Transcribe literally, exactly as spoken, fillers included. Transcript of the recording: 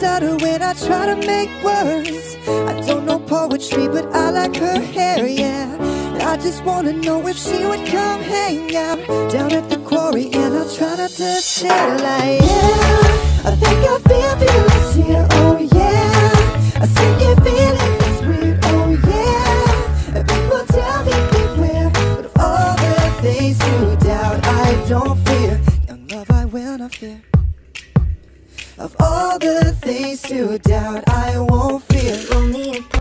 stutter when I try to make words. I don't know poetry, but I like her hair, yeah. And I just wanna know if she would come hang out down at the quarry, and I'll try not to stare like, yeah, I think I feel feelings here, oh yeah. I think you feeling is weird, oh yeah. And people tell me beware, but of all the things to doubt, I don't fear. Young love, I will not fear. Of all the things to doubt, I won't fear. Roll me a